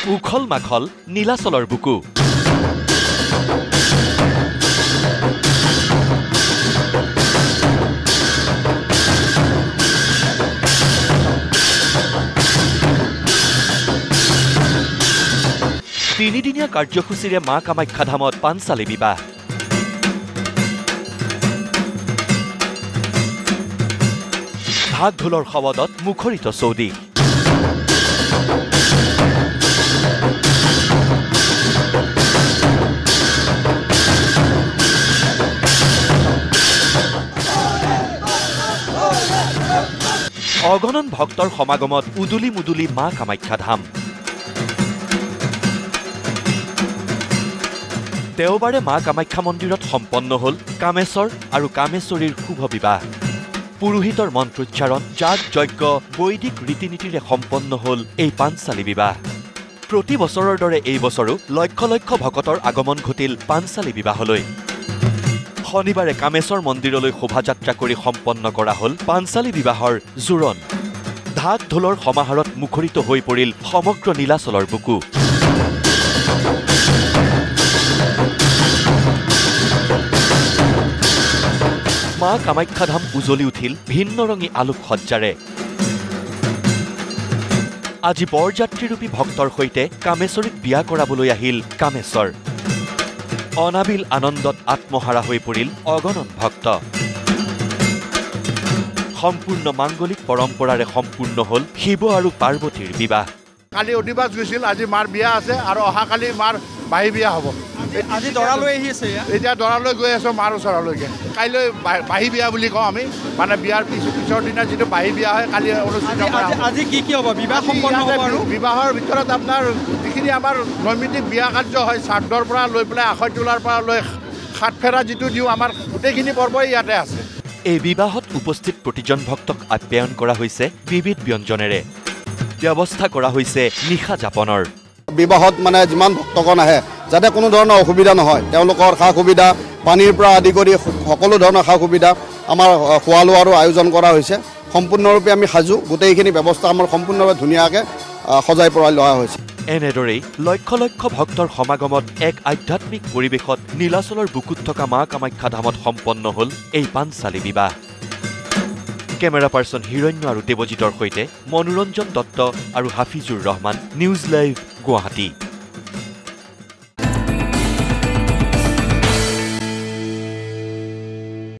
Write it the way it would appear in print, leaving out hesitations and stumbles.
উখল মাখল নীলাচলৰ বুকু তিনিদিনীয়া কাৰ্যসূচীৰে মা কামাখ্যা ধামত পাঞ্চালী বিবাহ ঢাক ঢোলৰ শৱদত মুখৰিত চৌদিশ অগণন ভক্তৰ সমাগমত উদুলি মুদুলি মা কামাখ্যা ধাম দেওবাৰে মা কামাখ্যা মন্দিৰত সম্পন্ন হ'ল কামেশ্বৰ আৰু কামেশ্বৰীৰ শুভ বিবাহ পুৰোহিতৰ মন্ত্ৰোচ্চাৰণ যাগ যজ্ঞ বৈদিক ৰীতি নীতিৰে সম্পন্ন হ'ল এই পাঞ্চালী বিবাহ প্ৰতি বছৰৰ দৰে এই বছৰো লক্ষ লক্ষ ভকতৰ আগমন ঘটিল পাঞ্চালী বিবাহলৈ শনিবাৰে কামেশ্বৰ মন্দিৰলৈ শোভাযাত্ৰা কৰি সম্পন্ন কৰা হ'ল পাঞ্চালী বিবাহৰ জোৰণ ঢাক ঢোলৰ সমাহাৰত মুখৰিত হৈ পৰিল সমগ্ৰ নীলাচলৰ বুকু মা কামাখ্যা ধাম উজলি উঠিল ভিন্নৰঙী আলোকসজ্জাৰে আজি বৰযাত্ৰীৰূপী ভক্তৰ সৈতে কামেশ্বৰীক বিয়া কৰাবলৈ আহিল কামেশ্বৰ অনাবিল আনন্দত আত্মহাৰা হৈ পৰিল অগণন ভক্ত সম্পূৰ্ণ মাংগলিক পৰম্পৰাৰে সম্পূৰ্ণ হ'ল শিৱ আৰু পাৰ্বতীৰ বিবাহ কালি অধিবাস গৈছিল আজি মাৰ বিয়া আছে আৰু অহাকালি মাৰ বাহী বিয়া হ'ব আজি দৰালৈ আহিছে এতিয়া দৰালৈ গৈ আছোঁ মাৰ ওচৰলৈকে কাইলৈ বাহী বিয়া বুলি কওঁ আমি মানে বিয়াৰ পিছৰ দিনা যিটো বাহী বিয়া হয় কালি অনুষ্ঠিত কৰা আজি কি হ'ব বিবাহ সম্পন্ন হ'ব আৰু বিবাহৰ ভিতৰত আপোনাৰ যিখিনি আমাৰ নৈমিত্তিক বিয়া কাৰ্য হয় শ্ৰাদ্ধৰ পৰা লৈ পেলাই আখৈ তোলাৰ পৰা লৈ সাত ফেৰা যিটো দিওঁ আমাৰ গোটেইখিনি পৰ্বই ইয়াতে আছে এই বিবাহত উপস্থিত প্ৰতিজন ভক্তক আপ্যায়ন কৰা হৈছে বিবিধ ব্যঞ্জনেৰে ব্যৱস্থা কৰা হৈছে নিশা যাপনৰ বিবাহত মানে যিমান ভক্তগণ আহে যাতে কোনো ধৰণৰ অসুবিধা নহয় তেওঁলোকৰ সা সুবিধা পানীৰ পৰা আদি কৰি সকলো ধৰণৰ সা সুবিধা আমাৰ খোৱা লোৱাৰো আয়োজন কৰা হৈছে সম্পূৰ্ণৰূপে আমি সাজু গোটেইখিনি ব্যৱস্থা আমাৰ সম্পূৰ্ণভাৱে ধুনীয়াকৈ সজাই পৰাই লোৱা হৈছে এনেদৰেই লক্ষ লক্ষ ভক্তৰ সমাগমত এক আধ্যাত্মিক পৰিৱেশত নীলাচলৰ বুকুত থকা মা কামাখ্যা ধামত সম্পন্ন হ'ল এই পাঞ্চালী বিবাহ কেমেৰা পাৰ্চন হিৰণ্য আৰু দেৱজিতৰ সৈতে মনোৰঞ্জন দত্ত আৰু হাফিজুৰ ৰহমান নিউজ লাইভ গুৱাহাটী